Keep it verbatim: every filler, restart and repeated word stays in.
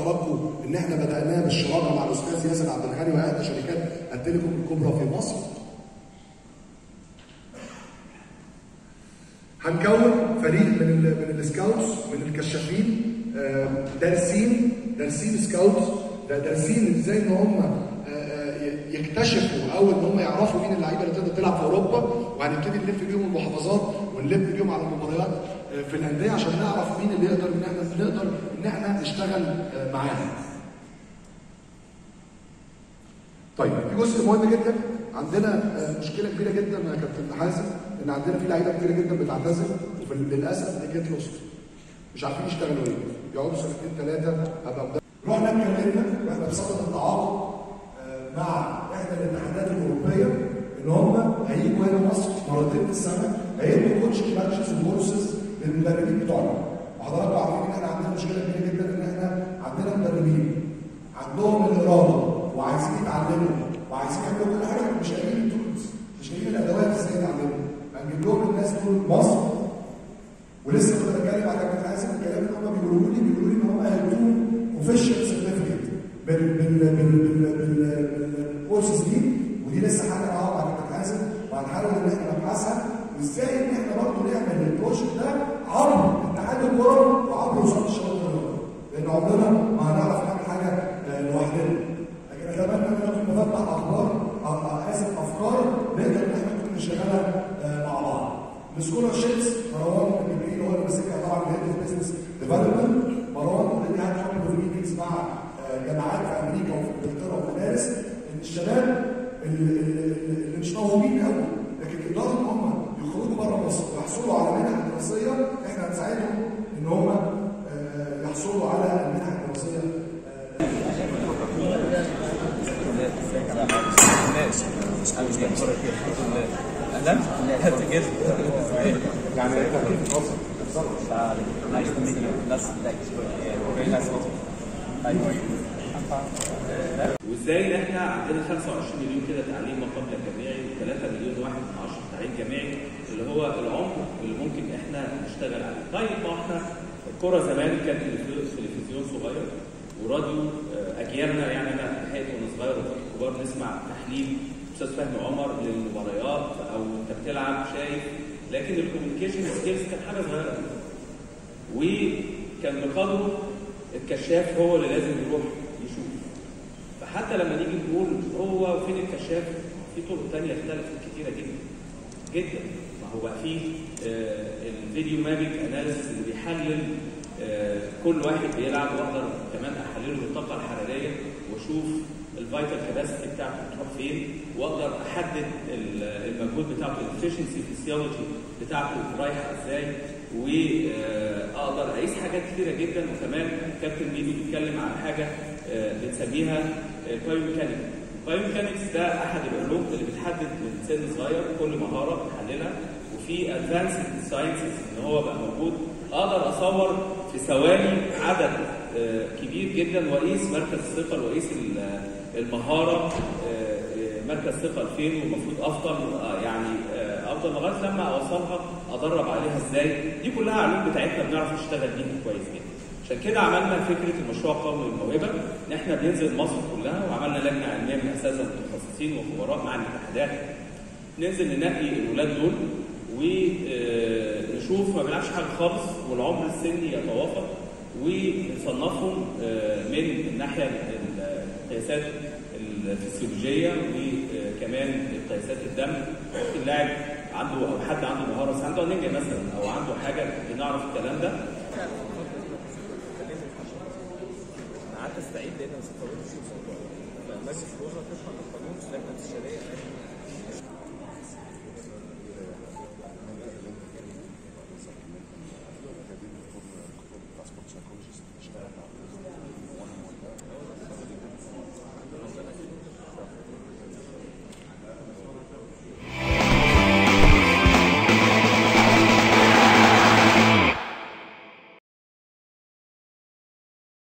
حضراتكم ان احنا بدأناه بالشراكه مع الاستاذ ياسر عبد الغني واحدى شركات التليكوم الكبرى في مصر. هنكون فريق من ال من السكاوتس، من الكشافين دارسين دارسين سكاوتس، دارسين ازاي ان هم يكتشفوا او ان هم يعرفوا مين اللعيبه اللي تقدر تلعب في اوروبا، وهنبتدي نلف بيهم المحافظات ونلف بيهم على المباريات في الانديه عشان نعرف مين اللي يقدر ان احنا نقدر ان احنا نشتغل معاهم. طيب في جزء مهم جدا، عندنا مشكله كبيره جدا يا كابتن حازم، ان عندنا في لعيبه كتير جدا بتعتزل وللاسف دي جت لوست، مش عارفين يشتغلوا ايه، يقعدوا سنتين ثلاثه ابقى مدرب. رحنا اتكلمنا واحنا بصدد التعاقد مع احدى الاتحادات الاوروبيه ان هم هيجوا هنا مصر مرتين في السنه، هيدوا كوتشنج ماتشز وكورسز للمدربين بتوعنا. وحضراتكم عارفين ان احنا عندنا مشكله كبيره جدا ان احنا عندنا مدربين عندهم الاراده وعايزين يتعلموا وعايزين يعملوا كل حاجه، مش لاقيين التولز، مش لاقيين الادوات ازاي يتعلموا. هنجيب لهم الناس دول مصر، ولسه كنت بتكلم على كابتن حازم الكلام اللي هم بيقولوا لي بيقولوا لي ان هم هيدوهم اوفيشال سيرتيفيكت بال بال بال بالكورسز دي، ودي لسه حاجه معاهم مع كابتن حازم، وهنحاول ان احنا نبحثها وازاي ان احنا برضه نعمل البروجكت ده عبر اتحاد الكوره وعبر وزاره الشباب والرياضه، لان عمرنا ما هنعرف نعمل حاجه لوحدنا. لكن اتمنى ان انا كنت بفتح اخبار اسف افكار نقدر ان احنا نكون نشتغلها مع بعض. السكولرشيبس مروان الجبريل هو اللي ماسكها طبعا هيد اوف بزنس ديفلوبمنت. مروان اوريدي قاعد عامل ميتنجز مع جامعات في امريكا وفي انجلترا وفي مدارس ان الشباب اللي, اللي مش موهوبين قوي لكن يقدروا ان هم يخرجوا بره مصر ويحصلوا على منح دراسيه، احنا هنساعدهم ان هم يحصلوا على المنح الدراسيه. اهلا كده يعني انت كيف توصل؟ نايس تو ميت يو. نايس فيري نايس وازاي ان احنا عندنا خمسة وعشرين مليون كده تعليم ما قبل الجامعي وثلاثة مليون واحد من عشرة تعليم جامعي اللي هو العمر اللي ممكن احنا نشتغل عليه. طيب ما احنا الكوره زمان كانت تلفزيون صغير وراديو، اجيالنا يعني انا لحقت وانا صغير وكنت كبار نسمع تحليل استاذ فهمي عمر للمباريات او انت بتلعب شايف، لكن الكوميونيكيشن سكيلز كانت حاجه صغيره قوي. وكان بقدره الكشاف هو اللي لازم يروح يشوف. فحتى لما نيجي نقول هو فين الكشاف، في طرق ثانيه اختلفت كتيره جدا جدا. ما هو بقى فيه آه الفيديو مابيك اناليسيس اللي بيحلل آه كل واحد بيلعب، واقدر كمان احلله بالطاقه الحراريه واشوف الفيتال كاباسيتي بتاعته بتروح فين، واقدر احدد المجهود بتاعته الافشنسي فيسيولوجي بتاعته رايحه ازاي، واقدر اقيس حاجات كتيره جدا. وكمان كابتن ميدو بيتكلم عن حاجه بنسميها بايوميكانيك. بايوميكانكس ده احد العلوم اللي بتحدد من سن صغير كل مهاره بتحللها، وفي ادفانسد ساينسز ان هو بقى موجود اقدر اصور في ثواني عدد كبير جدا واقيس مركز الثقل واقيس المهاره مركز ثقل فين والمفروض افضل يعني افضل لغايه لما اوصلها ادرب عليها ازاي. دي كلها علوم بتاعتنا بنعرف نشتغل بيها كويس جدا. عشان كده عملنا فكره المشروع القومي للموهبه ان احنا بننزل مصر كلها، وعملنا لجنه علميه من اساتذه متخصصين وخبراء مع الاتحادات، ننزل ننقي الاولاد دول ونشوف ما بنلعبش حاجه خالص والعمر السني يتوافق، ونصنفهم من الناحيه القياسات الفسيولوجيه وكمان قياسات الدم. ممكن لاعب عنده او حد عنده مهاره بس عنده انيميا مثلا او عنده حاجه بنعرف الكلام ده. قعدت استعيد لان ما استطعتش فماشي في الوزاره تفهم القانون في لجنه الشرعيه